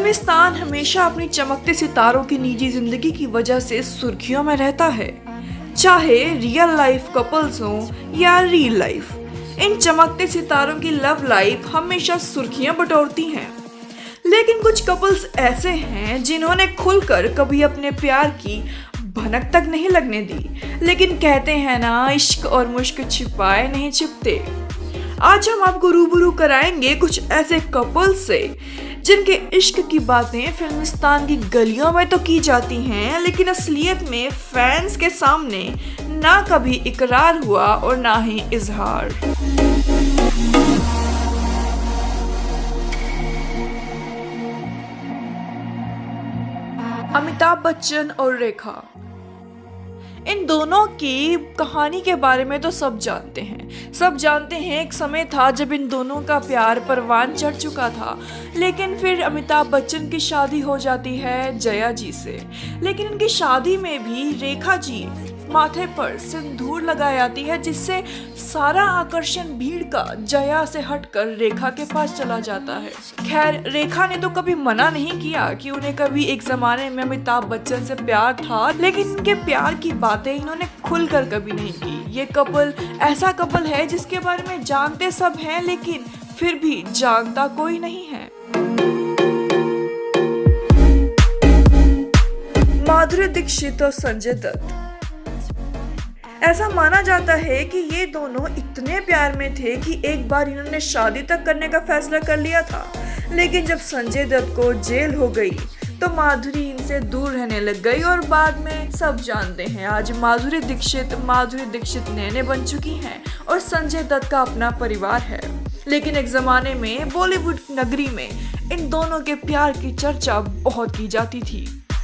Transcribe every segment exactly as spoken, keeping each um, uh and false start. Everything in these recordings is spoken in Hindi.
फिल्मिस्तान हमेशा अपनी चमकते सितारों की निजी जिंदगी की वजह से सुर्खियों में रहता है, चाहे रियल लाइफ कपल्स हो या रियल लाइफ। इन चमकते सितारों की लव लाइफ हमेशा सुर्खियां बटोरती हैं। लेकिन कुछ कपल्स ऐसे हैं जिन्होंने खुलकर कभी अपने प्यार की भनक तक नहीं लगने दी। लेकिन कहते हैं ना, इश्क और मुश्क छिपाए नहीं छिपते। आज हम आपको रूबरू कराएंगे कुछ ऐसे कपल्स से जिनके इश्क की बातें फिल्मिस्तान की गलियों में तो की जाती हैं, लेकिन असलियत में फैंस के सामने ना कभी इकरार हुआ और ना ही इजहार। अमिताभ बच्चन और रेखा, इन दोनों की कहानी के बारे में तो सब जानते हैं। सब जानते हैं एक समय था जब इन दोनों का प्यार परवान चढ़ चुका था, लेकिन फिर अमिताभ बच्चन की शादी हो जाती है जया जी से। लेकिन इनकी शादी में भी रेखा जी माथे पर सिंदूर लगाई जाती है, जिससे सारा आकर्षण भीड़ का जया से हटकर रेखा के पास चला जाता है। खैर, रेखा ने तो कभी मना नहीं किया कि उन्हें कभी एक जमाने में अमिताभ बच्चन से प्यार था, लेकिन इनके प्यार की बातें इन्होंने खुलकर कभी नहीं की। ये कपल ऐसा कपल है जिसके बारे में जानते सब हैं, लेकिन फिर भी जानता कोई नहीं है। माधुरी दीक्षित और संजय दत्त, ऐसा माना जाता है कि ये दोनों इतने प्यार में थे कि एक बार इन्होंने शादी तक करने का फैसला कर लिया था। लेकिन जब संजय दत्त को जेल हो गई तो माधुरी इनसे दूर रहने लग गई और बाद में सब जानते हैं, आज माधुरी दीक्षित माधुरी दीक्षित नैने बन चुकी हैं और संजय दत्त का अपना परिवार है। लेकिन एक जमाने में बॉलीवुड नगरी में इन दोनों के प्यार की चर्चा बहुत की जाती थी।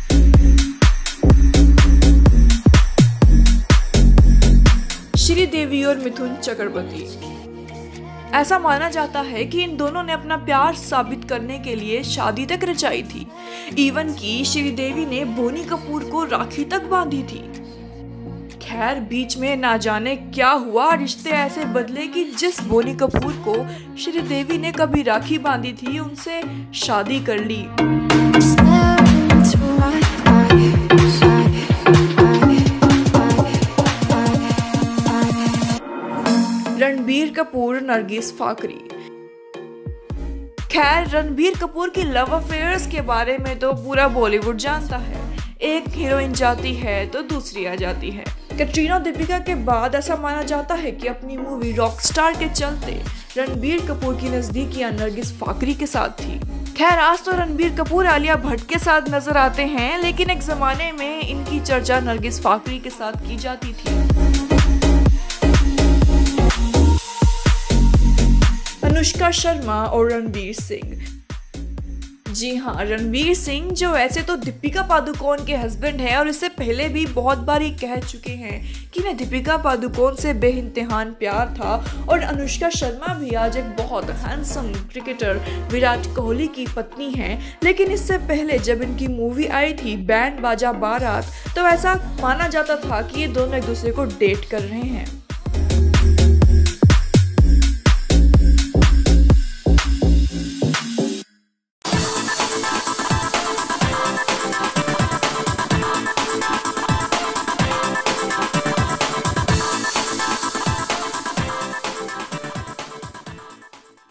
श्रीदेवी और मिथुन चक्रवर्ती, ऐसा माना जाता है कि इन दोनों ने अपना प्यार साबित करने के लिए शादी तक रचाई थी। इवन की श्रीदेवी ने बोनी कपूर को राखी तक बांधी थी। खैर, बीच में ना जाने क्या हुआ, रिश्ते ऐसे बदले कि जिस बोनी कपूर को श्रीदेवी ने कभी राखी बांधी थी उनसे शादी कर ली। रणबीर कपूर नरगिस फाकरी, खैर रणबीर कपूर की लव अफेयर्स के बारे में तो पूरा बॉलीवुड जानता है। एक हीरोइन जाती है तो दूसरी आ जाती है। कैटरीना दीपिका के बाद ऐसा माना जाता है कि अपनी मूवी रॉकस्टार के चलते रणबीर कपूर की नजदीकियां नरगिस फाकरी के साथ थी। खैर, आज तो रणबीर कपूर आलिया भट्ट के साथ नजर आते हैं, लेकिन एक जमाने में इनकी चर्चा नरगिस फाकरी के साथ की जाती थी। अनुष्का शर्मा और रणवीर सिंह, जी हाँ, रणवीर सिंह जो वैसे तो दीपिका पादुकोण के हस्बैंड हैं और इससे पहले भी बहुत बार ये कह चुके हैं कि इन्हें दीपिका पादुकोण से बेइंतहान प्यार था। और अनुष्का शर्मा भी आज एक बहुत हैंडसम क्रिकेटर विराट कोहली की पत्नी हैं। लेकिन इससे पहले जब इनकी मूवी आई थी बैंड बाजा बारात, तो ऐसा माना जाता था कि ये दोनों एक दूसरे को डेट कर रहे हैं।